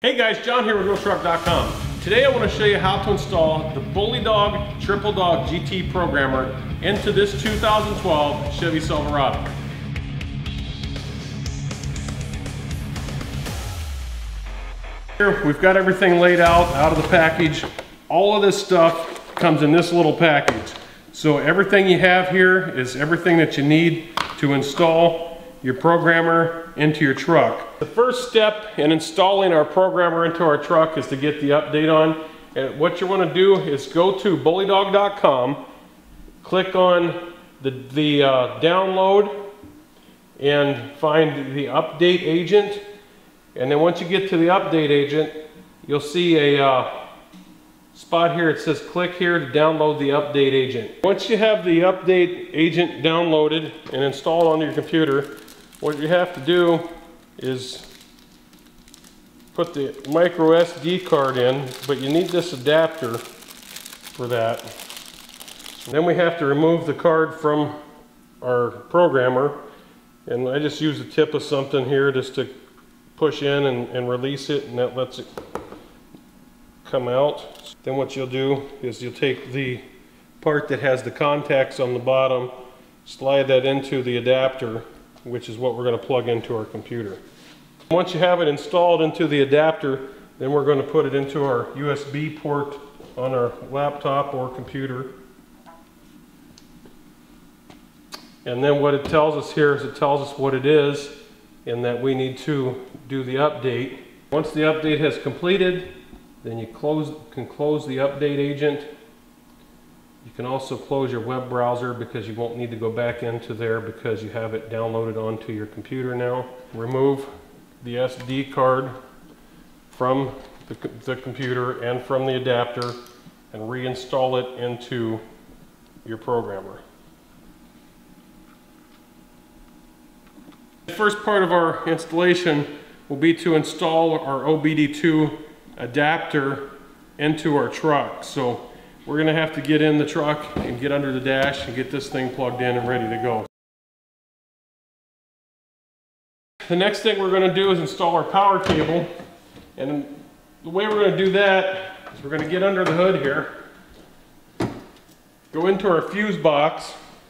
Hey guys, John here with RealTruck.com. Today I want to show you how to install the BullyDog Triple Dog GT programmer into this 2012 Chevy Silverado. Here we've got everything laid out of the package. All of this stuff comes in this little package. So everything you have here is everything that you need to install your programmer into your truck. The first step in installing our programmer into our truck is to get the update on. And what you want to do is go to BullyDog.com, click on the download and find the update agent. And then once you get to the update agent, you'll see a spot here. It says click here to download the update agent. Once you have the update agent downloaded and installed onto your computer, what you have to do is put the micro SD card in, but you need this adapter for that. And then we have to remove the card from our programmer, and I just use the tip of something here just to push in and release it, and that lets it come out. Then what you'll do is you'll take the part that has the contacts on the bottom, slide that into the adapter, which is what we're going to plug into our computer. Once you have it installed into the adapter, then we're going to put it into our USB port on our laptop or computer. And then what it tells us here is it tells us what it is and that we need to do the update. Once the update has completed, then you can close the update agent. You can also close your web browser because you won't need to go back into there because you have it downloaded onto your computer now. Remove the SD card from the computer and from the adapter and reinstall it into your programmer. The first part of our installation will be to install our OBD2 adapter into our truck. So we're going to have to get in the truck and get under the dash and get this thing plugged in and ready to go. The next thing we're going to do is install our power cable, and the way we're going to do that is we're going to get under the hood here, go into our fuse box,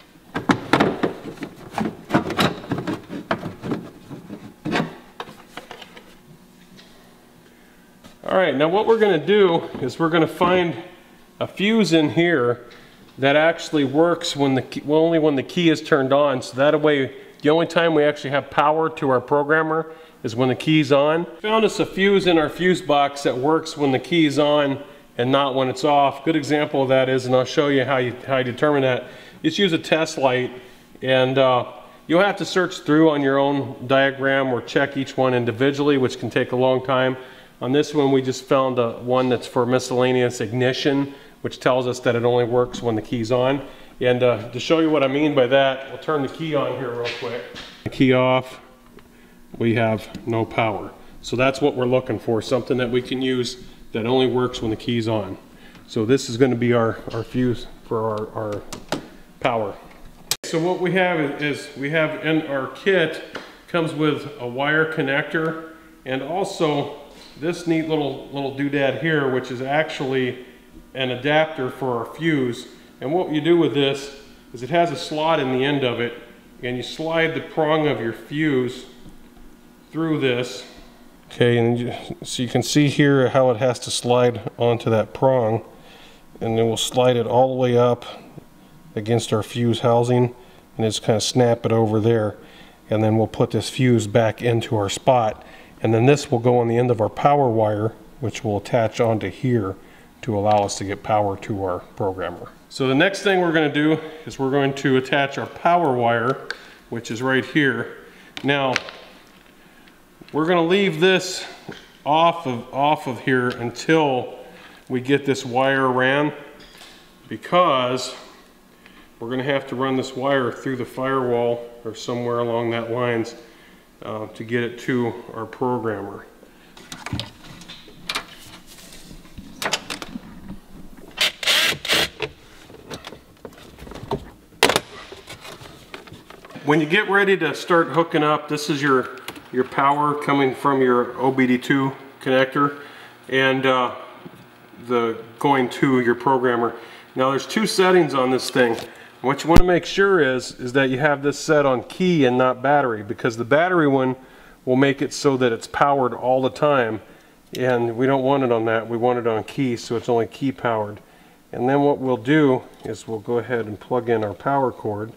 alright, now what we're going to do is we're going to find a fuse in here that actually works only when the key is turned on, so that way the only time we actually have power to our programmer is when the key's on. Found us a fuse in our fuse box that works when the key's on and not when it's off. Good example of that is, and I'll show you how you determine that. Just use a test light, and you'll have to search through on your own diagram or check each one individually, which can take a long time. On this one we just found one that's for miscellaneous ignition, which tells us that it only works when the key's on. And to show you what I mean by that, we'll turn the key on here real quick. The key off, we have no power. So that's what we're looking for, something that we can use that only works when the key's on. So this is going to be our fuse for our power. So what we have is we have in our kit, comes with a wire connector and also this neat little doodad here, which is actually an adapter for our fuse. And what you do with this is it has a slot in the end of it, and you slide the prong of your fuse through this. Okay, and so you can see here how it has to slide onto that prong, and then we'll slide it all the way up against our fuse housing and just kind of snap it over there, and then we'll put this fuse back into our spot, and then this will go on the end of our power wire, which will attach onto here to allow us to get power to our programmer. So the next thing we're going to do is we're going to attach our power wire, which is right here. Now we're going to leave this off of here until we get this wire ran, because we're going to have to run this wire through the firewall or somewhere along that lines to get it to our programmer. When you get ready to start hooking up, this is your power coming from your OBD2 connector and the going to your programmer. Now there's two settings on this thing. What you want to make sure is that you have this set on key and not battery, because the battery one will make it so that it's powered all the time, and we don't want it on that. We want it on key, so it's only key powered. And then what we'll do is we'll go ahead and plug in our power cord,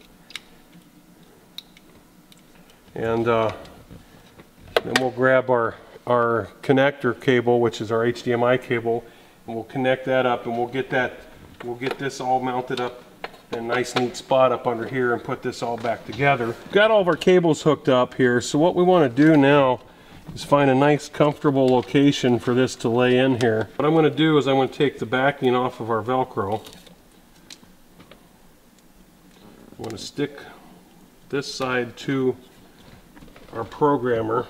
and then we'll grab our connector cable, which is our HDMI cable, and we'll connect that up, and we'll get this all mounted up in a nice neat spot up under here and put this all back together. We've got all of our cables hooked up here, so what we want to do now is find a nice comfortable location for this to lay in here. What I'm going to do is I'm going to take the backing off of our Velcro. I'm going to stick this side to our programmer,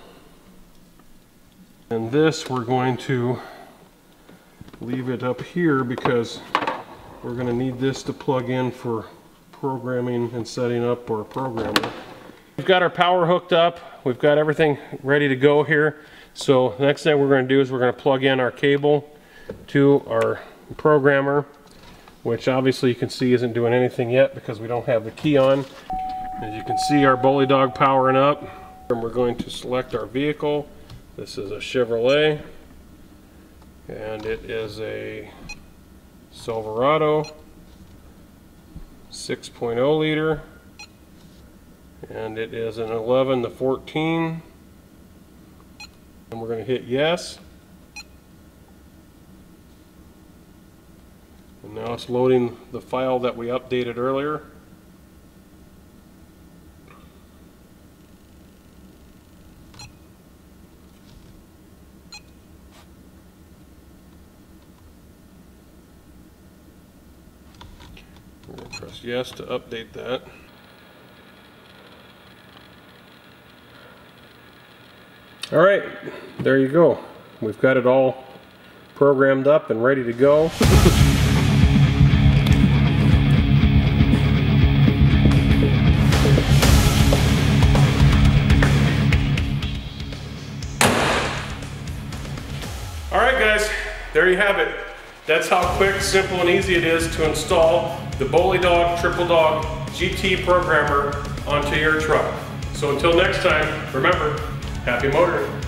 and this we're going to leave it up here because we're going to need this to plug in for programming and setting up our programmer. We've got our power hooked up. We've got everything ready to go here. So the next thing we're going to do is we're going to plug in our cable to our programmer, which obviously you can see isn't doing anything yet because we don't have the key on. As you can see, our BullyDog powering up. And we're going to select our vehicle. This is a Chevrolet, and it is a Silverado 6.0 liter, and it is an 11 to 14, and we're going to hit yes, and now it's loading the file that we updated earlier. We're going to press yes to update that. Alright, there you go. We've got it all programmed up and ready to go. Alright guys, there you have it. That's how quick, simple, and easy it is to install the BullyDog Triple Dog GT programmer onto your truck. So until next time, remember, happy motoring.